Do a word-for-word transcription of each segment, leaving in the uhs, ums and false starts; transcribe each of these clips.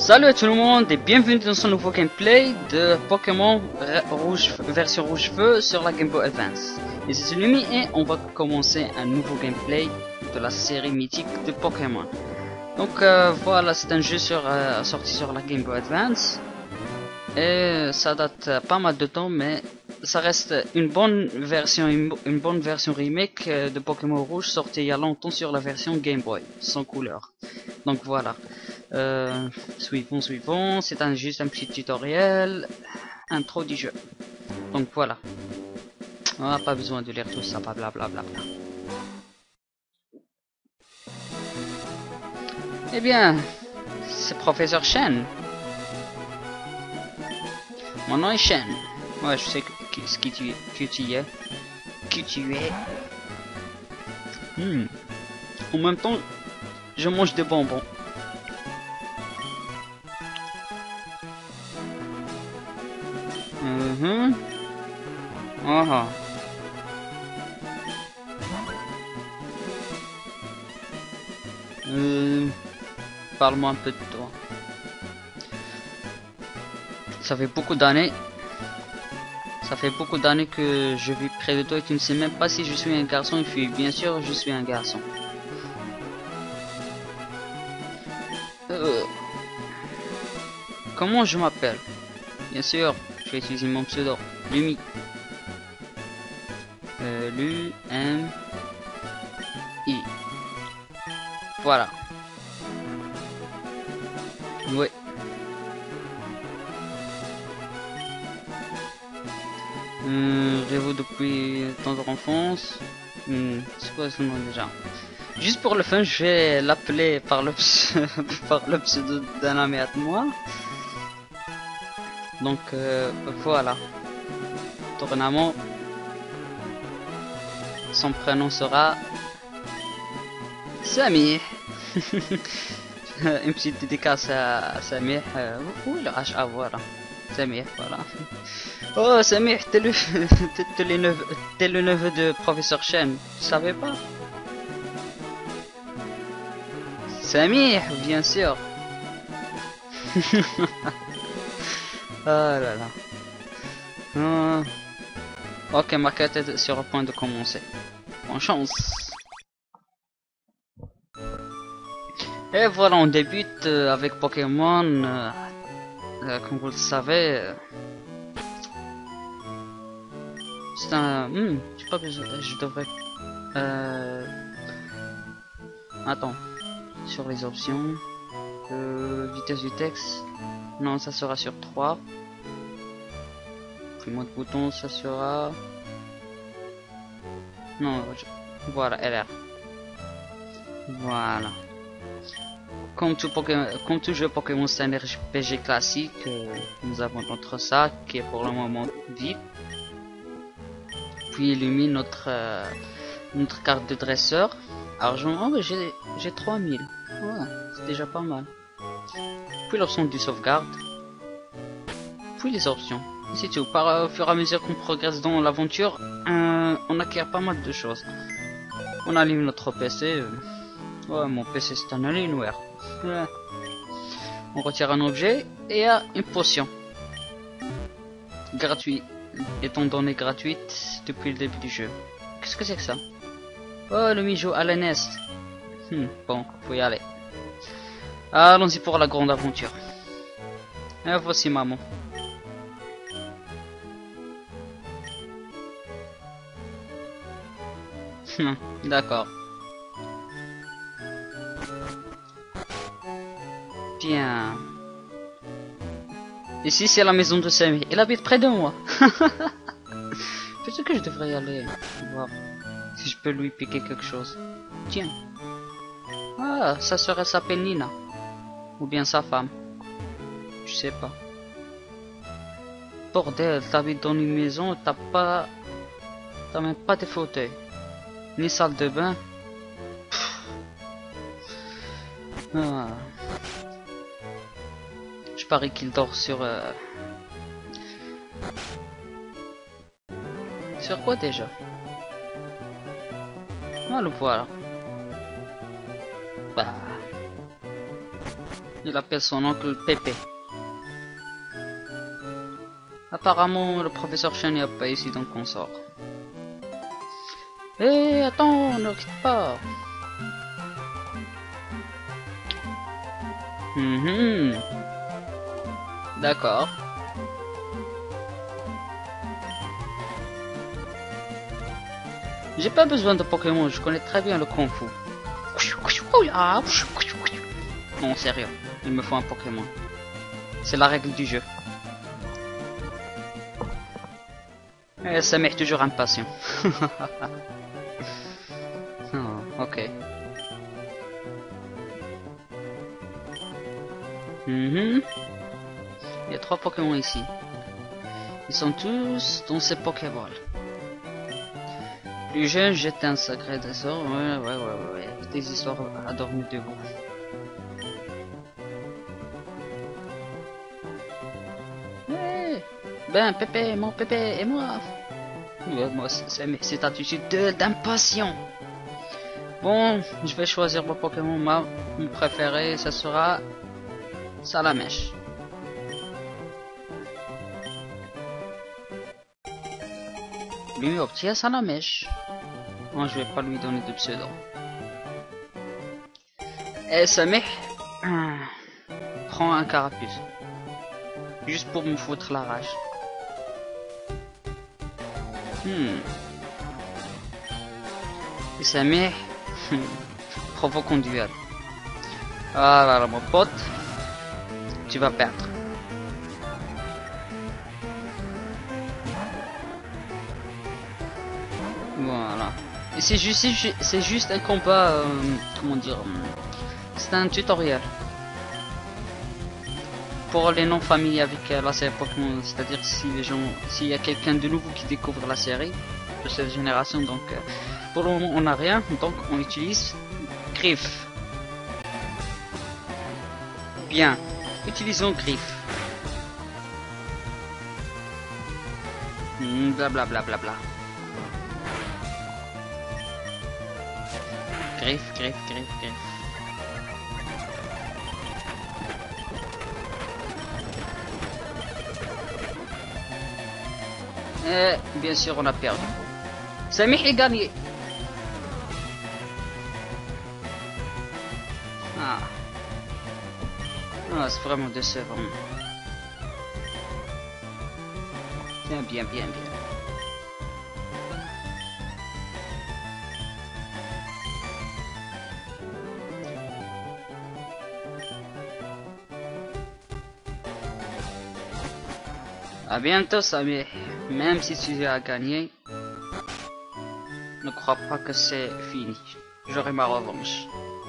Salut à tout le monde et bienvenue dans ce nouveau gameplay de Pokémon rouge, version rouge feu sur la Game Boy Advance. Ici c'est Lumi et on va commencer un nouveau gameplay de la série mythique de Pokémon. Donc euh, voilà, c'est un jeu sur, euh, sorti sur la Game Boy Advance et ça date euh, pas mal de temps, mais ça reste une bonne version, une, une bonne version remake euh, de Pokémon rouge sortie il y a longtemps sur la version Game Boy sans couleur. Donc voilà. Euh, suivons, suivons, c'est un, juste un petit tutoriel, intro du jeu. Donc voilà. On n'a pas besoin de lire tout ça, blablabla. Bla bla. Eh bien, c'est Professeur Chen. Mon nom est Chen. Ouais, je sais que, que, ce qui tu, que tu es. Que tu es. Hmm. En même temps, je mange des bonbons. Mhm. Uh -huh. euh, Parle-moi un peu de toi. Ça fait beaucoup d'années. Ça fait beaucoup d'années que je vis près de toi et tu ne sais même pas si je suis un garçon ou une fille. Bien sûr, je suis un garçon. Euh, comment je m'appelle? Bien sûr, je vais utiliser mon pseudo. Lumi. Euh, L U M I. Voilà. Ouais. Euh, Rêve depuis ton enfance. Hmm, c'est quoi son nom déjà? Juste pour le fun, je vais l'appeler par le par le pseudo d'un ami à moi. Donc euh, voilà. Tournament. Son prénom sera Samir. Une petite dédicace à Samir. Euh, où est le H A? Voilà. Samir, voilà. Oh Samir, t'es le, t'es le neveu, t'es le neveu de Professeur Chen. Tu savais pas? Samir, bien sûr. Oh là là. Oh. Ok, ma quête est sur le point de commencer. Bonne chance. Et voilà, on débute euh, avec Pokémon. Euh, euh, comme vous le savez, euh, c'est un. Hmm, je sais pas que je, je devrais. Euh... Attends, sur les options, euh, vitesse du texte. Non, ça sera sur trois. Puis mode bouton, ça sera. Non, je... voilà, L R. Voilà. Comme tout, Pokémon, comme tout jeu Pokémon, c'est un R P G classique. Euh, nous avons notre sac qui est pour le moment vide. Puis illumine notre euh, notre carte de dresseur. Argent, oh mais j'ai j'ai trois mille. Ouais, c'est déjà pas mal. Puis l'option du sauvegarde. Puis les options. C'est tout. Par euh, au fur et à mesure qu'on progresse dans l'aventure, euh, on acquiert pas mal de choses. On allume notre P C. Euh... Ouais, mon P C c'est un Alienware. Ouais. On retire un objet et a une potion. Gratuit. Étant donné gratuite depuis le début du jeu. Qu'est-ce que c'est que ça? Oh, le Mijo à la N E S. Hmm, bon, faut y aller. Allons-y pour la grande aventure. Et voici maman. D'accord. Bien. Ici c'est la maison de Sammy. Il habite près de moi. Peut-être que je devrais y aller voir si je peux lui piquer quelque chose. Tiens. Ah, sa sœur elle s'appelle Nina. Ou bien sa femme. Je sais pas. Bordel, t'habites dans une maison, t'as pas... T'as même pas de fauteuil. Ni salle de bain. Ah. Je parie qu'il dort sur... Euh... Sur quoi déjà? Ah, le voilà. Bah... Il appelle son oncle Pépé. Apparemment, le professeur Chen n'est pas ici, donc on sort. Hé, attends, ne quitte pas. Mm-hmm. D'accord. J'ai pas besoin de Pokémon, je connais très bien le Kung Fu. Non, sérieux, il me faut un Pokémon. C'est la règle du jeu. Et ça m'est toujours impatient. Oh, ok. Mm-hmm. Il y a trois Pokémon ici. Ils sont tous dans ces Pokéballs. Plus jeune, jette un sacré trésor. Ouais, ouais, ouais, ouais, ouais. Des histoires à dormir debout. Hey, ben, Pépé, mon Pépé et moi. Ouais, moi, c'est cette attitude d'impatient. Bon, je vais choisir mon Pokémon. Ma, mon préféré, ça sera Salamèche. Lui obtient Salamèche. Moi, je vais pas lui donner de pseudo. Et Sameh prend un carapuce. Juste pour me foutre la rage. Hmm. Et Sameh provoque un duel. Ah là là, mon pote. Tu vas perdre. Voilà. Et c'est juste, c'est juste un combat, euh, comment dire, c'est un tutoriel. Pour les non familiers avec euh, la série Pokémon, c'est-à-dire si les gens, s'il y a quelqu'un de nouveau qui découvre la série de cette génération, donc euh, pour le moment on n'a rien, donc on utilise Griffe. Bien, utilisons Griffe. Blablabla bla bla bla. Griffe, griffe, griffe, griffe. Et bien sûr on a perdu. Samih est gagné. Ah, ah c'est vraiment décevant. Bien, bien, bien, bien. A bientôt, Samih. Même si tu as gagné, ne crois pas que c'est fini. J'aurai ma revanche.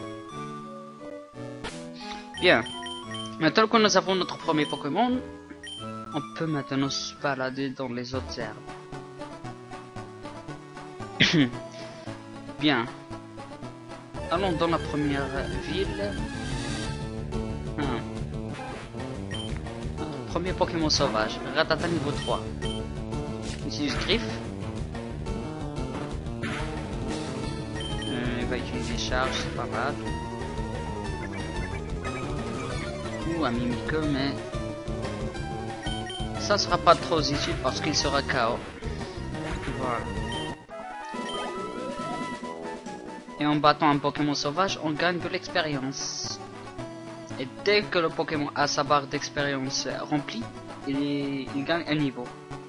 Bien. Maintenant que nous avons notre premier Pokémon, on peut maintenant se balader dans les autres herbes. Bien. Allons dans la première ville. Ah. Premier Pokémon sauvage, Rattata niveau trois. Utilise Griffe. Euh, il va utiliser Charge, c'est pas mal. Ou un Mimikyu, mais ça sera pas trop utile parce qu'il sera K O. Voilà. Et en battant un Pokémon sauvage, on gagne de l'expérience. Et dès que le Pokémon a sa barre d'expérience remplie, il, il gagne un niveau.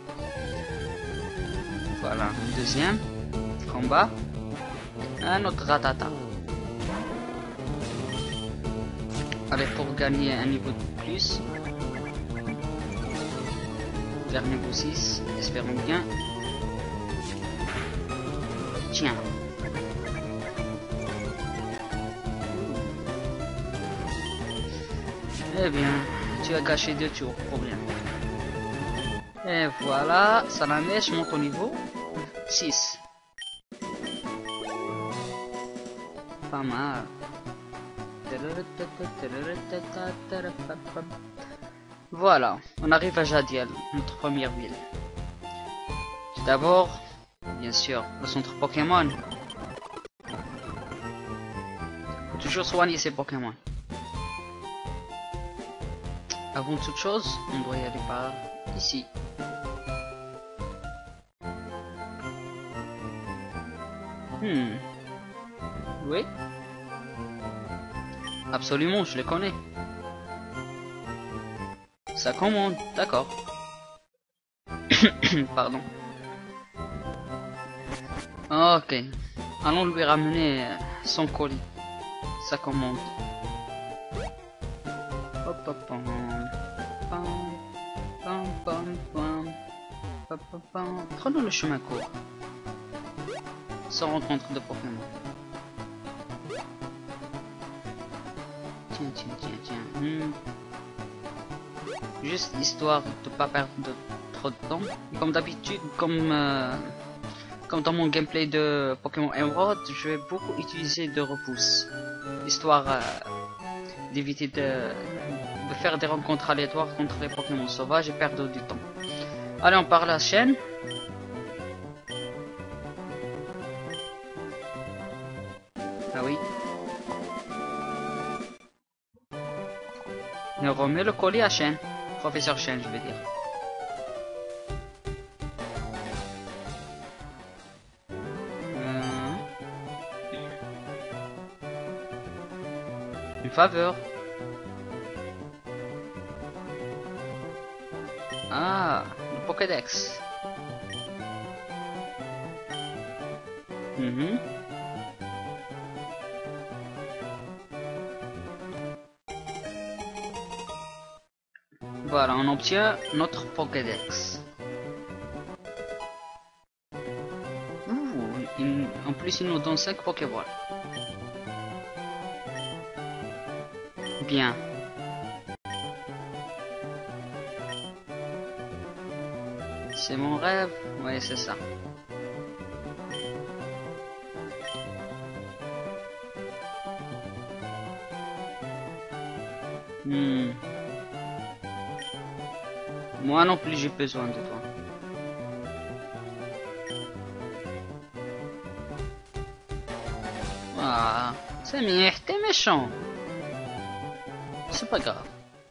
Voilà, deuxième combat. Un autre Rattata. Allez, pour gagner un niveau de plus. Vers niveau six, espérons bien. Tiens. Eh bien, tu as gâché deux tours, problème. Et voilà, Salamèche monte au niveau six. Pas mal. Voilà, on arrive à Jadiel, notre première ville. Tout d'abord, bien sûr, le centre Pokémon. Faut toujours soigner ses Pokémon. avant toute chose, on doit y aller par ici. Hmm. Oui. Absolument, je les connais. Ça commande, d'accord. Pardon. Ok. Allons lui ramener son colis. Ça commande. Hop, hop, pam, pam, pam, pam, pam, pam, pam, pam. Prenons le chemin court. Sans rencontre de Pokémon. Tiens, tiens, tiens, tiens. Hmm. Juste histoire de pas perdre de, trop de temps. Comme d'habitude, comme euh, comme dans mon gameplay de Pokémon Emerald, je vais beaucoup utiliser de repousse, histoire euh, d'éviter de, de faire des rencontres aléatoires contre les Pokémon sauvages et perdre du temps. Allez, on part à la chaîne. Ah oui. Et on remet le colis à chaîne. Professeur Chaîne, je veux dire. Euh... Une faveur. Ah, le Pokédex. Mm-hmm. Voilà, on obtient notre Pokédex. Ouh, il, en plus il nous donne cinq Pokéballs. Bien. C'est mon rêve? Oui, c'est ça. Hmm. Moi non plus j'ai besoin de toi. Ah, Samir, t'es méchant. C'est pas grave.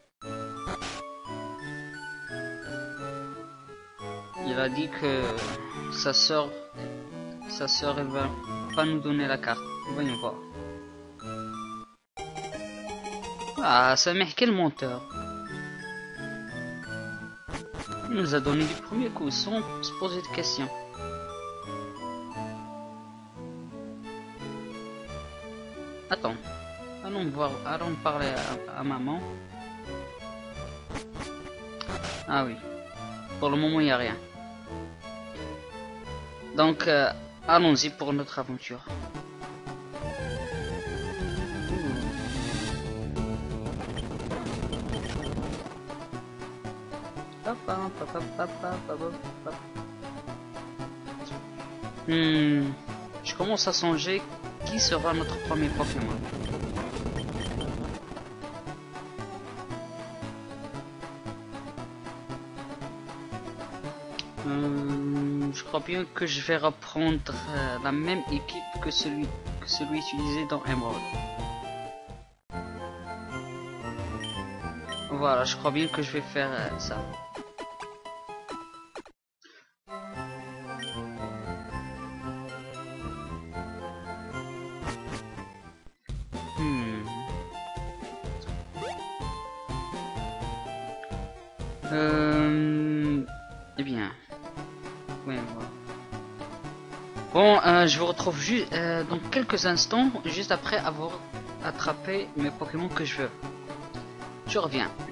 Il a dit que sa sœur, sa sœur, elle va pas nous donner la carte. Voyons voir. Ah, Samir, quel menteur. Il nous a donné du premier coup sans se poser de questions. Attends, allons voir, allons parler à, à maman. Ah oui, pour le moment il n'y a rien. Donc euh, allons-y pour notre aventure. Hmm, je commence à songer qui sera notre premier Pokémon. Euh, je crois bien que je vais reprendre euh, la même équipe que celui, que celui utilisé dans Emerald. Voilà, je crois bien que je vais faire euh, ça. Hmm. Euh... Eh bien. Oui, voilà. Bon, euh, je vous retrouve juste euh, dans quelques instants, juste après avoir attrapé mes Pokémon que je veux. Je reviens.